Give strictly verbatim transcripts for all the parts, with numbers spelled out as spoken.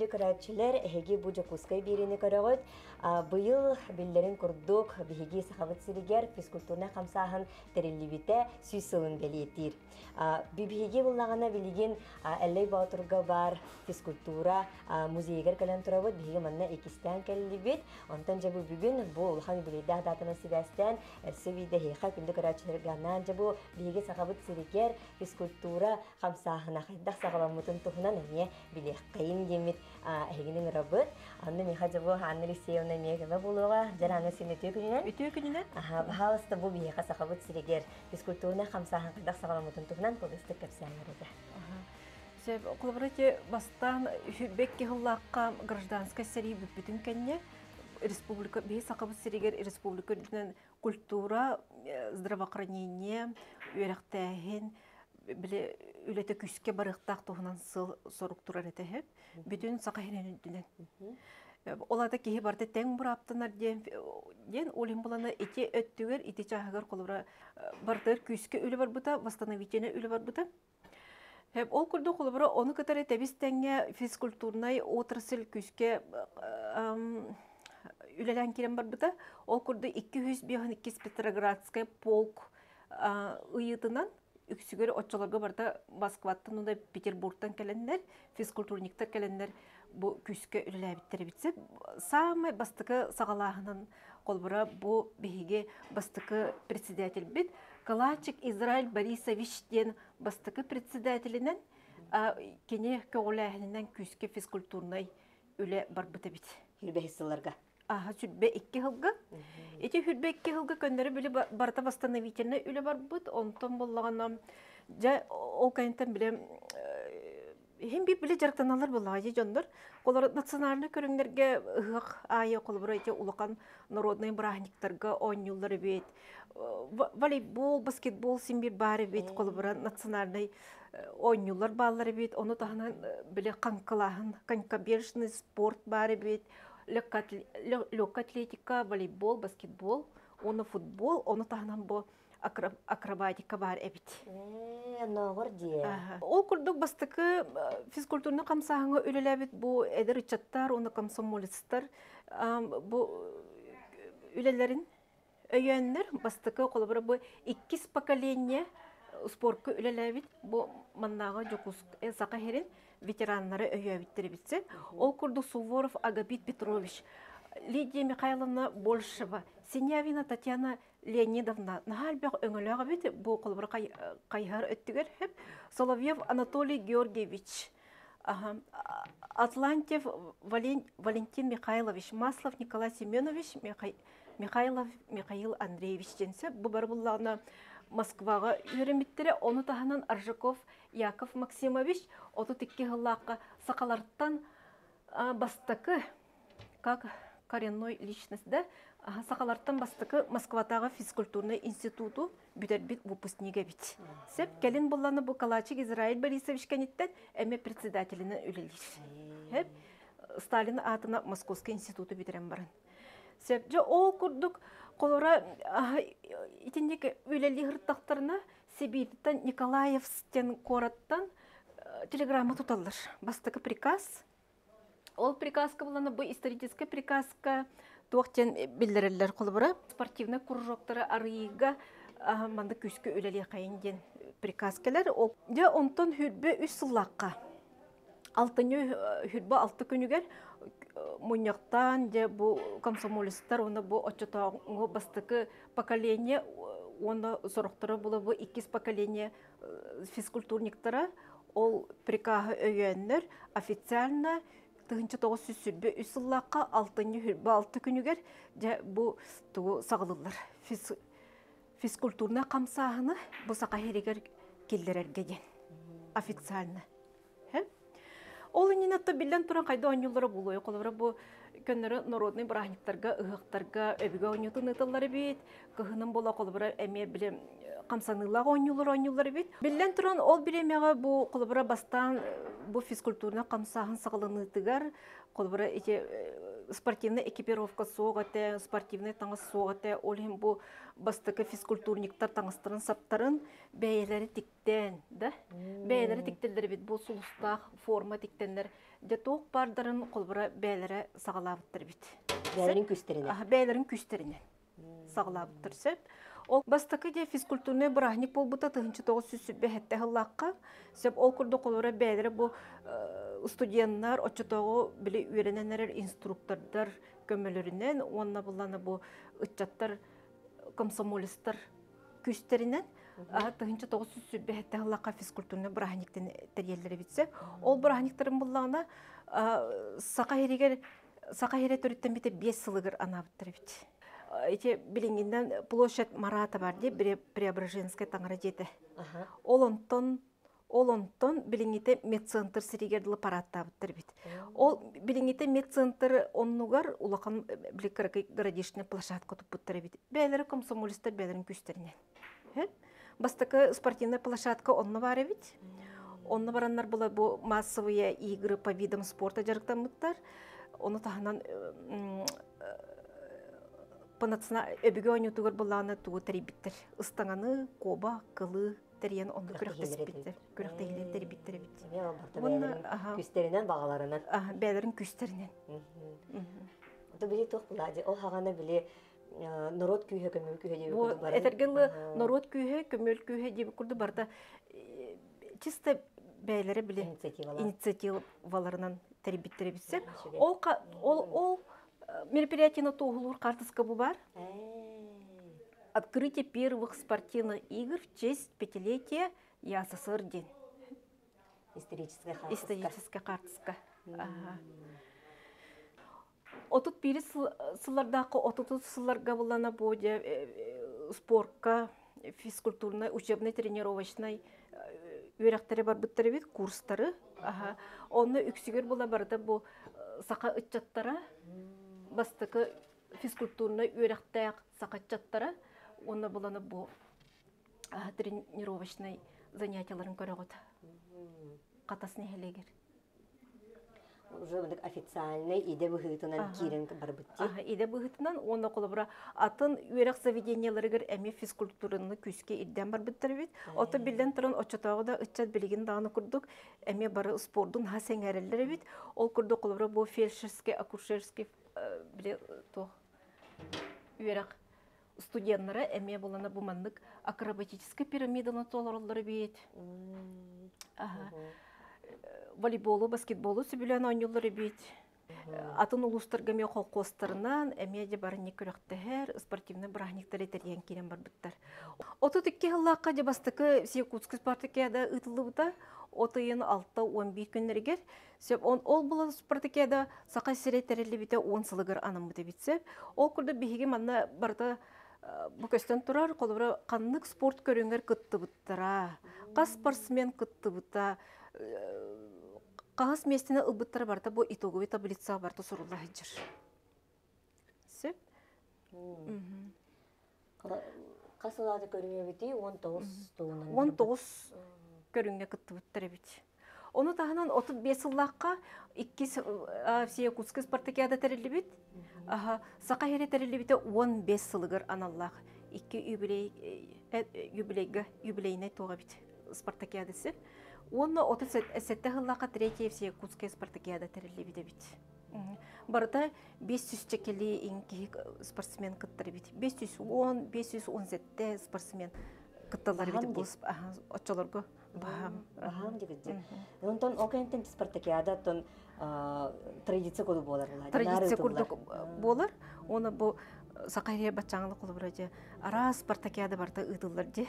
көрәтчілер әйге бұ жакускай берені көріғыд. Бұйыл білдерін күрдік бігеге сақабыт сірігер физкультурна қамсағын тәрелібіті сүйсілін бәлетір. Бігеге бұллағына білеген әлей баутырға бар физкультура музейгер кәлін тұрабыд. Бігеге манна екістен кәлілібет. Онтан жабы бүгін бұл ұлхан білейді ағдатына сібәстен әрсі бейді хейқа күнді көрәтчілер ғанан жабы бігеге сақабыт сірігер физкультура қамсағына қайдақ сақаламытын тұхынан әне білек қайын демет әйгінің рабыт. Анны меха жабы Анны Лисеевна мегеме болуға жараңы сені өтеу күнінен? Өтеу күнінен? Бағалысты бұл бейеқа сақабыт сірігер физкультурына қамсағын қайдақ сақаламытын тұхынан қолысты көпсәңір еді. Қолыбырыте бастан бәкке ғыллаққа гражданскай сәрі бүппітін кәнне республика, бей сақабыт сірігер республика жүнен культура, здравоохранение, үйрәқтәйін, біле үлеті күске барықтақ тұғынан сыл сорық тұрар әтәхіп, бүтін сақайын өндінен. Олада кейі барды тәң бұраптынар ден, олин боланы ете өттігер, ете чағығар қолыбыра бардыр күске үлі бар бұта, восстановительне үлі бар бұта. Ол күрді қолыбыра оны кітары тәбіз тәңе физкультурнай отырсыл күске үлелән керен бар бұта. Ол күрді екі жүз бес Петроградская полк ұйытынан үксігер отчаларға барда Москваттан, онда Петербургтан кәлінлер, физкультурниктар кәлінлер бұл күске үлелі әбіттері бітсіп. Самай бастықы сағалағынан қолбыра бұл бейге бастықы председатель біт. Калачик Израиль Борисович ден бастықы председателінен кене көғіләхінен күске физкультурнай үлі бар бұта біт. Үлбе хиссаларға? Аха, сүрбе екі ғылға. Эти хүрбе екі ғылға көндері білі барта восстановительне үлі бар бұд. Онтан болағына, ол кайынтан білем, Хем бі білі жарықтаналар болаға же жондар. Олар национальны көріңдерге ұғық айы қолы бұра ете ұлықан народный брахниктарға ойнулары бет. Волейбол, баскетбол симбир бары бет қолы бұра национальный ойнулар балары бет. Оны тағынан білі қанқылағын, конькобежный спорт бары бет. Лёгкая атлетика, волейбол, баскетбол, оны футбол, оны тағынан бұл акробатика бар әбет. Нағыр де. Ол күрдік бастықы физкультурны қамсағыңа өлелі әбет бұл әдір үтчаттар, оны комсомолистар. Бұл өлелерін өйенлер бастықы қолыбыры бұл иккіз поколение спортқа өлелі әбет. Бұл маннағы жоқыз сақа херін ветеранлары өйе әбеттері бітсе. Ол күрдік Суворов Агапит Петрович, Лидия Михайловна Большева, Синявина Татьяна Леонидовна, нахальбяқ өңіліға беті, бұл қолбыр қайғар өттігер хеп, Соловьев Анатолий Георгиевич, Атлантьев Валентин Михайлович, Маслов Николай Семенович, Михайлов Михаил Андреевич денсе, бұл бар бұллағына Москваға үйреметтері, оны тағынан Аржаков Яков Максимович, оты текке ғыллаққа сақаларттан бастықы, как коренной личность, да, сақаларттан бастықы Москватағы физкультурный институту бүдер бит выпускнигі бит. Сеп, кәлін боланы бұл Калачик Израиль Борисович кәнеттен әме председателінің үлелейш. Сталин атына Московский институты бітірен барын. Сеп, жа ол күрдік қолыра итіндегі үлелі ғырттақтарына Сибирьтен Николаевстен кораттан телеграмма тұталыр. Бастықы приказ. Ол приказка боланы бұл исторический приказка тоқтен білдірілер қолыбыра. Спортивный кружоктары арыйға манды күскі өлелі қайынден приказкалар. Де онтан хүрбі үш сыллаққа. Алтыны хүрбі алты күнігер мұнияқтан де бұл комсомолистар, оны бұл отчетауғы бастықы поколение, оны сұрықтары бұлы бұл иккіз поколение физкультурниктара, ол приказы өйенлер официально тығынчы тоғыз жүз сүрбе үш сыллаққа алтыны хүрбі алты күнігер бұл сағылылар. Физкультурна қамсағыны бұл сақа херегер келдерерге ден. Официально. Ол инен атты білден тұран қайда ойнулары болуы. Қолыбыра бұл көннері народный брахниктарға, ұғықтарға, өбіге ойнутын ұтылары бейт. Кығының бола қолыбыра әме білем қамсанылағы ойнулар ойнулары бейт. Білден тұран ол білемеға бұл қолыбыра бастан бұл физкультурна қамсағын сағылын ұтығар. Қолыбыра спортивный экипировка соғате, спортивный таңыз соғате, ол hem bu бастықы физкультурниктар таңыстырын саптарын бәйелері тиктен, да? Бәйелері тиктелдер бит, бұл сұлыстақ форма тиктенлер. Де тоқ бардарын қолбыра бәйелері сағалабыттыр бит. Бәйлерин күстеріне. Бәйлерин күстеріне сағалабыттыр сөп. Ол бастықы де физкультурный бұрахник бол бұта тұхынчы тоғы сүсі бәхетті ғыллаққа. Сөп ол күрді қолбыра бәйлері бұл студенттар, отчы тоғы білі үйрененер инструктордар көмелерінен, онына бұланы бұл ұтчаттар, комсомолистар күстерінен тұхынчы тоғы сүсі бәхетті ғыллаққа физкультурный бұрахниктен тәрелері бітсе. Ол бұрахниктарын бұллағына сақа хере төріттен біте бес сылығыр анабыттыр біт. Эти билингинден площадь Марата бар де, Преображенская таңыра жеті. Олонтон, олонтон билингите медцентр сиригерділі паратта бұттыр бит. Ол билингите медцентр оннугар улақан біліккірі городишіне площадка тұп бұттыр бит. Бәлері комсомолистер бәлерін күстерінен. Бастықы спортивная площадка онны бар бит. Онны бараннар бұла бұл массовые игры по видам спорта жарықтан бұттар. Оны тағынан панатсына өбіге ойны тұғыр бұланы тұғы тәребіттер. Ұстаңаны, коба, қылы, тәрен онды күріқтесіпіттер. Күріқтейлер тәребіттер бітті. Бәлерін күстерінен, бағаларынан? Бәлерін күстерінен. Оты біле тоқ бұлады. Ол хағаны біле народ күйе, көмөл күйе деп күрді барын? Әтергілі народ күйе, көмөл күйе деп күрді барда чисто бәлері біле инициативаларынан тәребіттер бітсек. Ол мероприятие тоғылуыр қартысқа бұл бар. Открытие первых спортивных игр в честь пятилетия ЯССР ден. Историческая қартысқа. Отут пері сылардағы, отут сыларға бұлана боде спортқа, физкультурной, учебной, тренировочной өрәқтері бар бұттары бет, курстары. Оны үксігер бұла барды бұл сақа үтчаттара, бастықы физкультурный өрәқтәяқ сақатчаттара, оны бұланы бұл тренировочный занятияларын көріғыд. Қатасын әхелегер. Уже официальный иде бұғытынан керін бар бұтты? Иде бұғытынан, оны қолы бұра атын өрәқ заведенияларығыр әме физкультурыны күске идден бар бұттар бет. Оты білден тұрын очатағы да үтчат білген дағыны күрдік. Әме бары спордың хасен әрелері бет. Ол күрді қолы бұра бұл фельдшерский, акушерский өрәқ студенттары әме боланы бұмандық акробатический пирамиданы толарылары бет. Волейболу, баскетболу сөбілен ойнылары бет. Атын ұлыстарға мен қолқостарынан әмеде барын не көріқтігер, спортивный бұрахниктары тәрген керен бар бұттар. Оты түкке ғылаққа де бастықы Секутский спартакиада ұтылы бұта, отыйын алты он бес күнлергер. Ол бұл спартакиада сақа сірей тәрелі біте он сылығыр аным бұты бітсе. Ол күрді бігеге манна барды бұкөстен тұрар, қолыбыра қанлық спорт көріңер күтті бұттара, қас спортсмен күтті бұта, қағас местіне ұлбыттары барда бұл итоговый таблица барды сұрулы жүр. Сөп? Қасылады көріңе біті он тоғыз туғынан? он тоғыз көріңе күтті бұттары біті. Оны тағынан отыз бес жыллаққа Секутский спартакиада тәрелі біт. Сақа хере тәрелі біті он бес сылығыр аналлақ. Икі юбилейіне тоға біт спартакиадасы. Оны отыз сәтті жыллаққа третье Секутский спартакиада тәрелі біті біт. Барда бес жүз чекелі инки спортсмен күттірі біт. бес жүз он, бес жүз он жеті спортсмен күттілері біті бұл отчаларға. Бахам дегенде. Онтон окенттен спартакиада тон традиция коду болар. Традиция коду болар. Оны бұл сақайрия бачаңлы қолы бұрады. Ара спартакиада барда ұйдылар де.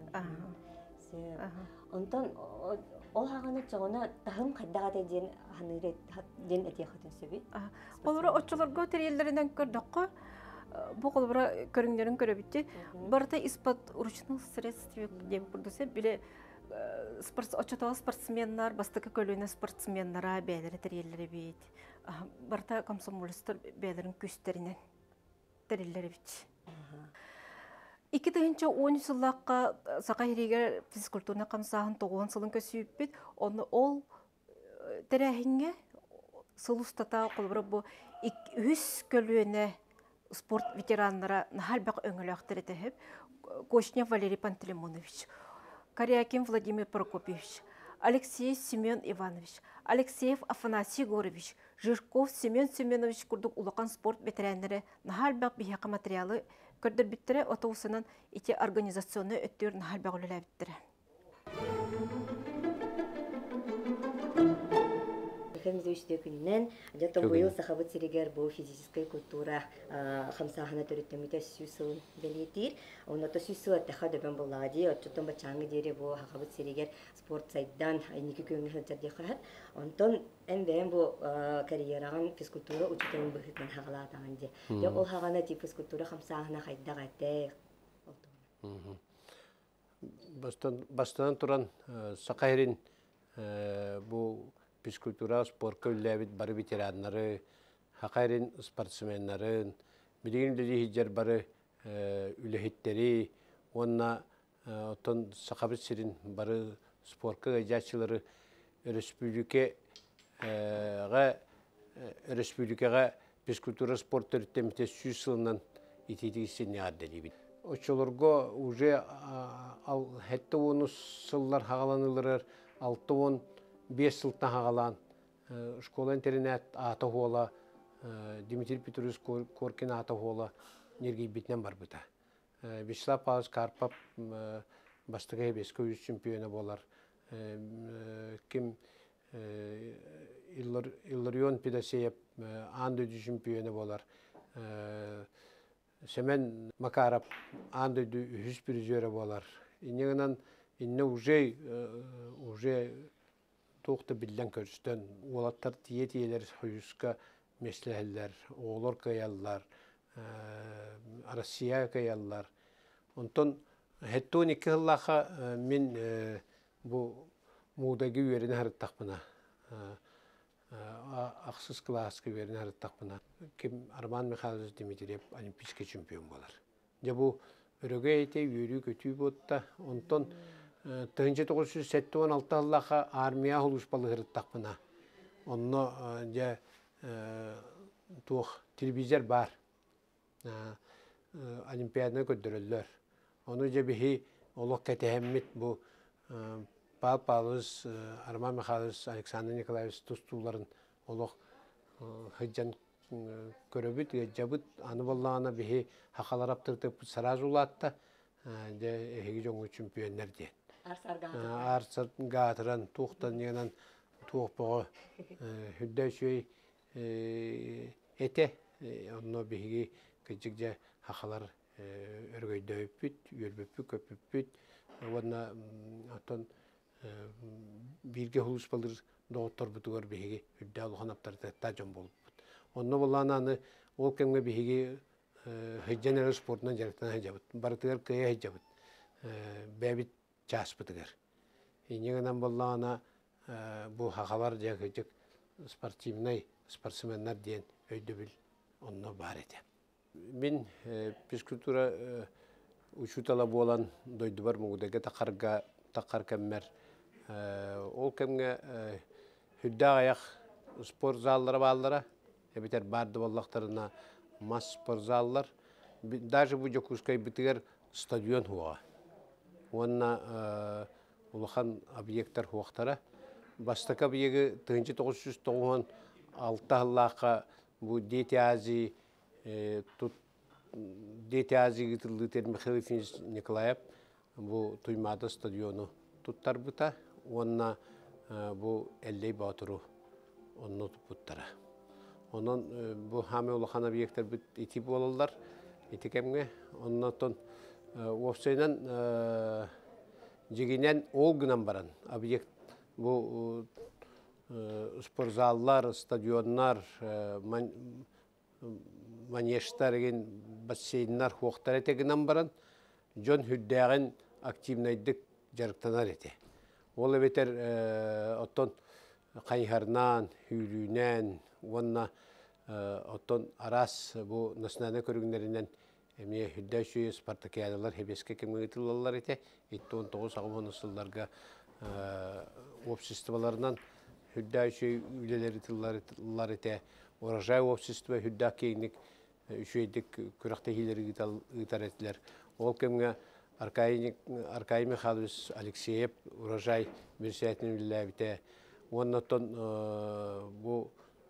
Онтон ол хағаны чоғына тағым қайдаға ден ден әте қатын сөбі? Олары отчаларға терелерінен көрдіққа. Бұл қолы бұра көріңдерін көрі бітті. Барда испат уручных средств деп көрдісе біле Очатағы спортсменнар, бастықы көліне спортсменнара бәлері тәрелері бейт. Барта комсомолистер бәлерін күстерінен тәрелері бейт. Икі тағынша он жыллаққа сақа ерегер физкультурны қамсағын тоғын сылын көсіп бейт. Оны ол тәрәхінге сылустата қолбыра бу үс көлүөнө спорт ветераннара нахалбак өңөлөктөр этеп Кошнев Валерий Пантелеймонович, Корякин Владимир Прокопьевич, Алексеев Семен Иванович, Алексеев Афанасий Егорович, Жирков Семен Семенович курдук улакан спорт ветераннары нахалбак бияка материалы көрдөр биттере отоусунан ити организационный өттөр нахалбак үлеле биттере. Хемзөйште күннен жаттан быйыл сахабыт сиригер бу физическая культура хамсахана төрөттөмүтө сүсүл белетир. Оното сүсүл аттаха дөбөн буллади. Оттон бачаңы дере бу хабыт сиригер спорт сайдан айники көңүл хажады хат. Онтон эмбен бу карьераган физкультура учителин быхытын хагалатаган же. Жок ол хагана тип физкультура хамсахана хайда гатте. Бастан бастан туран сакайрин бу физкультура спортка үлләбит бары ветераннары, хакайрин спортсменнарын, билигиндери хиджер бары үлехиттери, онна отон сакабыт сирин бары спортка гайжачылары республика га республикага физкультура спорт төрөттөмүтө сүз сылынан ититигисин яддели. Очолорго уже ал хетте онус сыллар хагаланылар, алты он бес сылтна хагалан школа интернет ата хола Дмитрий Петрович Коркин ата хола нерги битнен бар бута. Вячеслав Павлович Карпов бастыгы беске чемпионы болар. Ким Илларион Педасеев анды чемпионы болар. Семен Макаров анды жүз призеры болар. Иннегенен инне уже уже тоқты билден көрістен, олаттар тие-тиелер хойуска месләһелләр, оғылар каяллар, Россия каяллар. Онтон, хеттон икі ғыллаға мен бұл мудаги үйеріне харыттақпына, ақсыз класска үйеріне харыттақпына. Кем Арман Михайлович Дмитриев олимпийский чемпион болар. Де бұл өрөге әйте үйері көтүй болтта, онтон тыгынчы тогуз жүз сексен алты аллаха армия хулушпалы хырыттақпына. Онно же тух телевизор бар. Олимпиадына көддөрөллөр. Оны же бихи олық кәтехеммит бу Пал Павлович, Арман Михайлович, Александр Николаевич тустуларын олық хыджан көрөбүт, жабыт аны боллағына бихи хақалар аптыртып саразу улатта же эхиги жоңу чемпионнер ден. Арсар гатыран туқтан егенен туқ бұғы хүдді шөй әте, онно бігігі күджік жа хақалар өргөйді өппіт, өрбөппі, көппіт, онна атын бірге хұлыс балыр доғыттар бұтығар бігігі хүдді алуған аптарды та жон болып бұд. Онно болан аны ол кәмге бігігі хыджан әрі спортынан жарықтан хыджабыд, барытығар күйе хыджабыд, бәбіт час бытыгар. Инегенен боллағына бұл хақалар жәгіжік спортивный спортсменнер дейін өйді біл онына бар еті. Мен физкультура учутала болан дойды бар мұғыдығы тақар кәммер. Ол кәмге хүдді аяқ спорт заллары баллары, әбетер барды боллақтарына мас спорт заллар. Даже бұл жокускай бітігер стадион хуға. Онна улахан объекттар хуақтара. Бастық объегі тыгынчы тогуз жүз тоғыз алты аллақа бұл Дети Азии, Дети Азии гытылдытер Михаил Ефимович Николаев бұл туймады стадиону туттар бұта. Онна бұл әллей батыру онны бұттара. Онын бұл хаме улахан объекттар бұт ити болалар, ити кәмге. Оннан Офсайнан жегенен олгынан баран объект бұл спортзаллар, стадионнар, манештар, бассейннар хуақтар етегінен баран жон хүддәғін активнайдық жарықтанар еті. Ол әбетер оттон қайхарнан, хүйлінен, онна оттон арас бұл наснаны көрігінерінен Эме хүддәші спартакиадалар хебеске кемгетілалар ете, етті он тоғыз ағымын ұсылларға обществоларынан hüdda şey üyeleri tıllar ete Урожай общества hüdda keynik üçeydik küraktehileri gitar ettiler. Ol kemge Arkay Михайлович Алексеев Урожай Берсятин Виллявите. Оннотон bu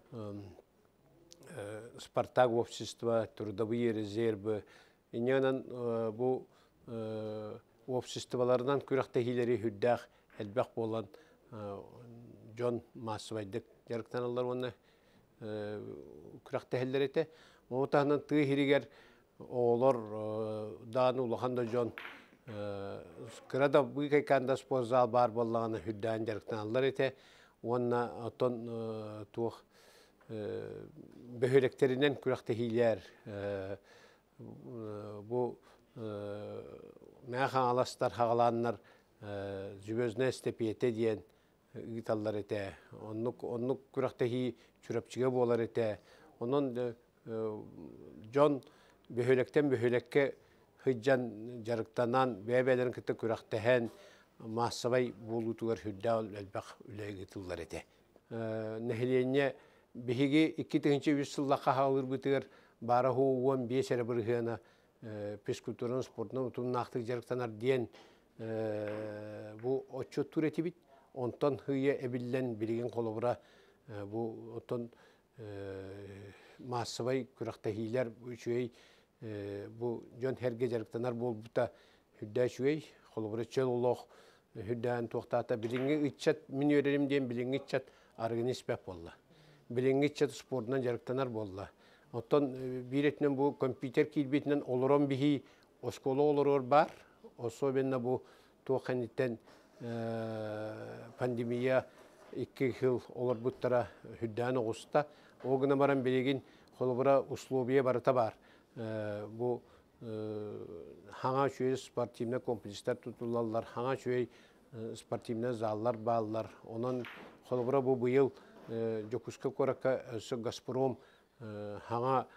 Спартак общества, трудовые резервы. Иннен bu обществолардан күрәктәһиләре hüddәх әлбәк болан Джон Масвайдык ярыктаналар оны күрәктәһиләр ите. Отанын тыһиригер олар дан улаханда Джон кырада бу кайканда спортзал бар боллаганы hüддән ярыктаналар ите. Онна отон тух бөһөректеринен күрәктәһиләр bu Мәхан аластар хағаланнар жүбөзіне степиете дейін ұйталар еті. Оннық күрақтахи чүрәпчіге болар еті. Онын Джон бөхөлектен бөхөлекке хыджан жарықтанан бәбәлерін кітті күрақтахен массабай болутуғар хүдда әлбәқ үләйгі тұллар еті. Нәхіленне бігіге икки тыгынчы үз сыллаққа хағылыр бұтығыр бары хууын бес әрі бірғына физкультуранын спортунан утун нактык жарыктанар диен бу отчет турети бит онтон хыя эбиллен билеген колобура бу отон массовый күрактахилер үчөй бу жон херге жарыктанар болбута хүддә үчөй колобура чел улох хүддән токтата билинге иччат мен өрерим диен билинге иччат организм болла билинге иччат спортунан жарыктанар болла. Оттон биретинен бу компьютер килбетинен олорон бихи оскола олорор бар. Особенно бу тоқаниттен пандемия икки хил олор буттара хүддән оғуста. Оғына баран белеген қолыбыра условия барыта бар. Бу хаңа шөй спортивный комплекстер tutulалар, хаңа шөй спортивный заллар баллар. Онын қолыбыра бу быйыл Жокуска коракка Газпром хаңа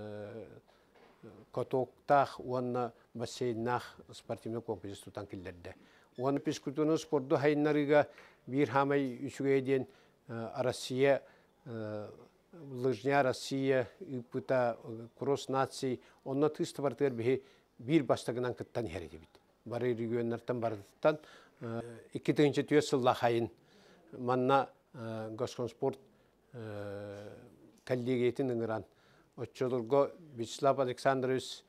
котоктах уанна бассейнах спортивный комплекс тутан киллерде. Уанна физкультурный спорту хайнарыга бир хамай үчүгейден Россия, лыжня Россия, ипыта кросс нации, онна тыста бартыр бихи бир бастагынан кыттан хереде бит. Бары регионнардан бардыттан икки тыгынчы түйе сылла хайын манна Госкомспорт коллегиятин ыңыран. Отчолурго Вячеслав Александрович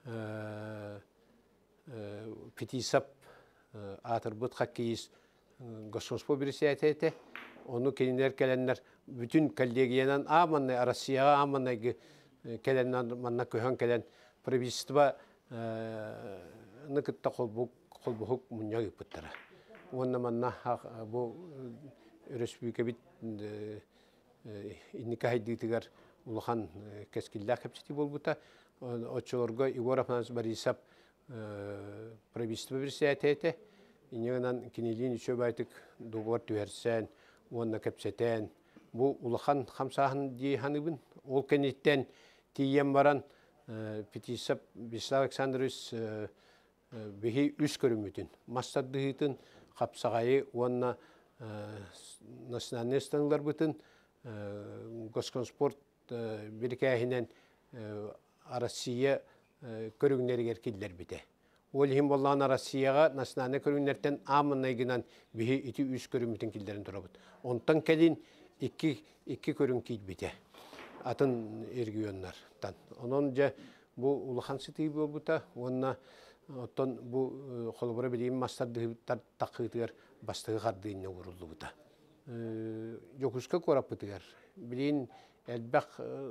Фетисап атырбыт хоккеист Госкомспорт берсиятете. Onu kendiler kelenler bütün коллегиянан аманны Россияга аманны kelenler manna köhөн kelen правительство ныкытта колбук колбук мунья гыптара. Онна манна бу республика бит инникахайдытыгар улахан кескиллах хепсити болбута. Отчолорго Егор Афанасьевич Борисов правительство берсиятете. Инегенан кинилин үчө байтык договор түерсен, онна кепсетен. Бу улахан хамсахан ди ханыбын. Ол кенеттен тиен баран Фетисап Вячеслав Александрович бихи үс көрүмүтүн. Мастардыгытын капсагайы онна национальный станлар бытын Госкомспорт биркәһинен Россия көрүгнәргә килдер бите. Ол һим болган Россияга национальный көрүгнәрдән амынайгынан бихи ити үс көрүмүтүн килдерен турабыт. Онтан келин икки икки көрүн кит бите. Атын регионнардан. Онон же бу улахан сити болбута, онна оттон бу холбора билим мастарды такытыр бастыгы кардыйны урулду бута. Жокуска корапытыр. Билин элбак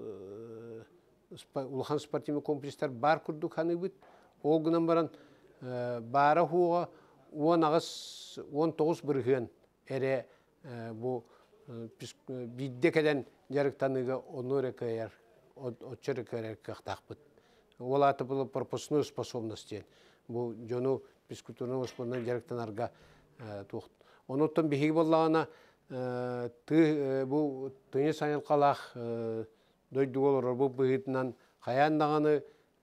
улахан спортивный комплекстер бар курдук ханыбыт. Олгунан баран бара хуга он агыс он тогуз бирген эре бу бидде келен жарыктаныга онуре каяр отчер каяр кахтакпыт. Ол аты бул пропускной способности. Бу жону физкультурный спортунан жарыктанарга тухт. Онуттан бихи боллагана ты бу тыны саныл калах дойдуолор бу быгытынан каяндаганы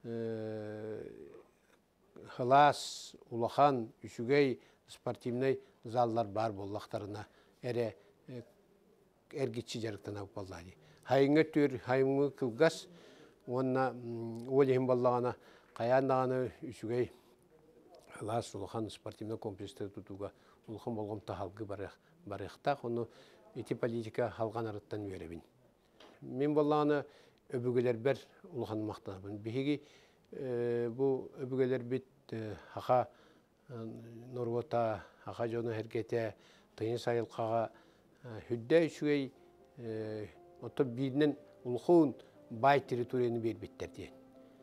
хылас улахан үчүгей спортивный заллар бар боллактарына эре эргичи жарыктан алып баллады. Хайыңа төр, хайыңа кылгас, онна олихим баллагана, каяндаганы үсүгей лас улахан спортивный комплекстер тутуга улахан болгом тахалгы барыхтак, оны эти политика халган арыттан үйребин. Мен баллаганы өбүгелер бер улахан мактанабын. Биһиги бу өбүгелер бит хака норвота, хака жону хергете, тыйын сайылкага хүддә үчүгей ото биринен улхун бай территорияны бербиттер ден.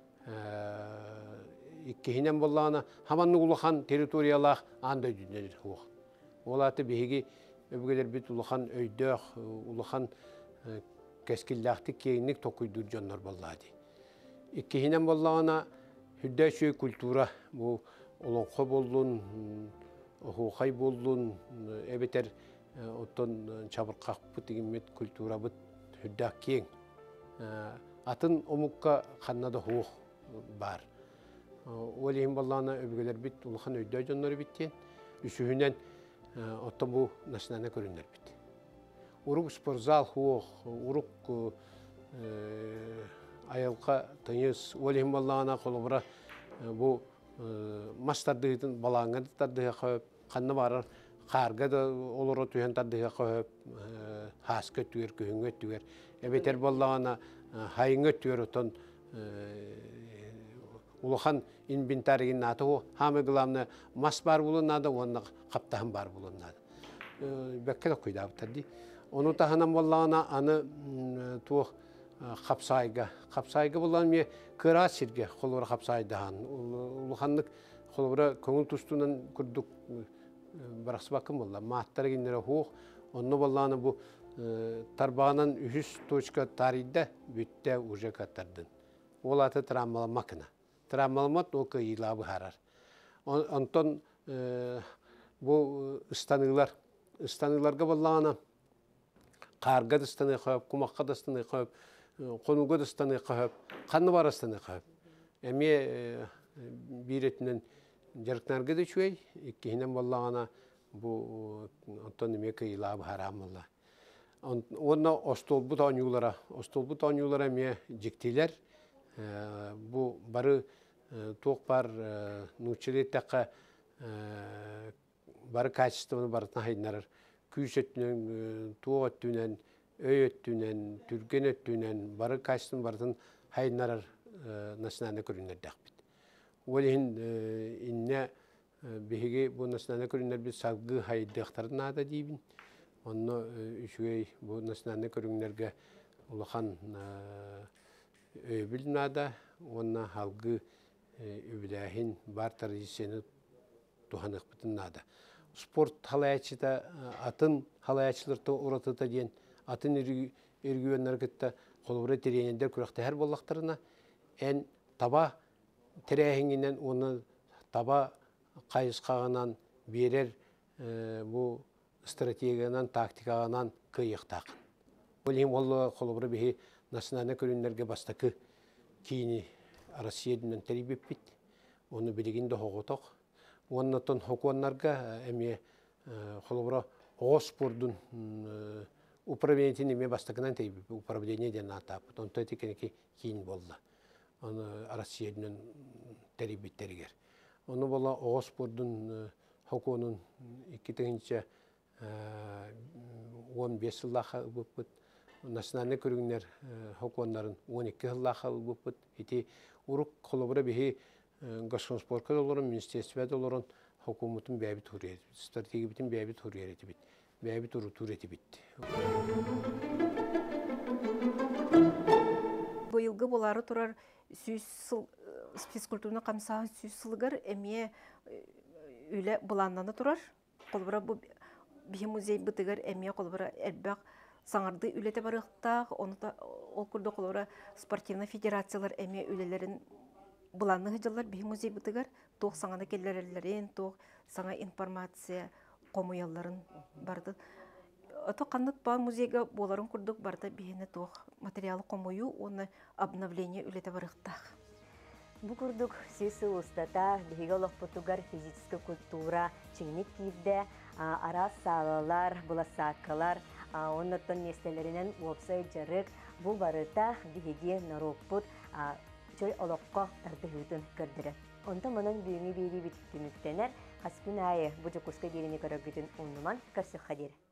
Иккихинен боллағына хаманны улахан территориялах андай дүнелер хуақ. Олаты бейги өбгелер бит улахан өйдөх, улахан кәскіллақты кейінік токуйдур жоннар боллады. Иккихинен боллағына хүддә үчүгей культура, бұл олонқы болдун, хуқай болдун, әбетер оттон чабырқақ бұт дегенмет культура бұт хүддәк кең. Атын омукка қаннада хуқ бар. Олейін баллағына өбігелер бит, улахан өйді жонлары биттен, үсүхінен оттон бұл насынана көрінер бит. Урук спортзал хуқ, урук айылқа тыңыз, олейін баллағына қолыбыра бұл мастардығытын балаңғандықтардыға қойып, қанна барар, қарға да олар отуян тардыға қойып, хаска түгер, күйінге түгер. Әбетер баллағына хайыңы түгер отын улахан инвентарийін аты о, хамы ғыламны мас бар болын нады, онына қаптағын бар болын нады. Бәкке де құйда бұттарды. Оны тағынан баллағына аны туық қапсайға. Қапсайға болған ме кыра сирге қолыбыра қапсайдаған. Улаханлық қолыбыра көңіл тұстуынан күрдік барақсы бақым болла. Маттары кендері хуқ. Оны баллағына бұл тарбағынан үхіс точка тарийді бүтті уже каттардын. Ол аты травмалы макына. Травмалымат ол күйілабы харар. Онтон бұл ұстанығылар. Ұстанығыларға баллағына қарға дыстаны қойып, құмаққа дыстаны қойып, қонуға дыстаны қойып, қанны бар дыстаны қойып. Әме биретінен жарықтнарға да чөй, еккейінен баллағына бұл онтон әме күйілабы харамылла. Онна остолбут оңюлара, остолбут оңюлара ме жіктейлер, бұл бары тоқ бар нучилеттаққа бары качествоны барытына хайдынарар. Күйіс өттінен, туық өттінен, өй өттінен, түрген өттінен, бары качествоны барытын хайдынарар насынаны көрінер дәқпет. Ол ең инне бігеге бұл насынаны көрінер біз сағғы хайдықтардың ада дейбін. Онны үшігей бұл насынаны көрінерге ұлақан өйбіл нада, онна халгы өбіләхін бар традицияны туханық бұтын нада. Спорт халаячыда атын халаячылырды ұратыда ден, атын үргіуен әргітті қолыбыры терейендер күріқті әр болақтарына, ән таба терейхіңінен оны таба қайысқағынан берер бұл стратегиянан, тактикағынан күйіқтақын. Олейім олы қолыбыры бейі насынаны көрінлерге бастақы кейіні Россиядынан тәрібеп бит. Оны білігінде хоғытық. Оннатын хоқуанларға әме қолыбыра оғыз спордың управлениетін еме бастақынан тәрібеп, управление ден атап. Оны тәтекенеке кейін болды. Оны Россиядынан тәрібеттерігер. Оны бола оғыз спордың хоқуанын екі тігінші он бес жыллаға бұппыт. Национальный көрігінер хоқуанларын он екі жыллаға бұппыт. Еті ұруқ қолыбыра бейі Государственный спорт оларын, министерстве оларын хокуматын бәбі тұры еті бит. Стратегия бітін бәбі тұры еті бит. Бәбі тұры тұры еті бит. Бұйылғы болары тұрар физкультурны қамсаған сүйіс сылығыр әме үйлі бұланнаны тұрар. Қолбыра бұл бейі музей бұтығыр әме қолбыра әрбәқ саңарды үлеті барықтақ. Ол күрді қолбыра спортивны федерациялар әме үлелерін бұланны ғыжалар бейі музей бұтығыр. Тоқ саңаны келлерелерін, тоқ саңа информация қомуяларын барды. Ото қаннық ба музейға боларын күрдік барды бейіні тоқ материалы қомую, оны обновление үлеті барықтақ. Бу курдук сүйсі ұстата, бейгі олық бұтығар физическі культура, чейнік кейді, арас сағалар, бұласақылар, оннаттан нестелеринен веб-сайт жарык бу барыта биһиги нароппут чөй олоққа тардыһытын көрдүрө. Онда манан бүгүнгү бири биттүнүктенер хаскүн айы бу жокуска биrini көрөгүтүн уннуман көрсөк хадир.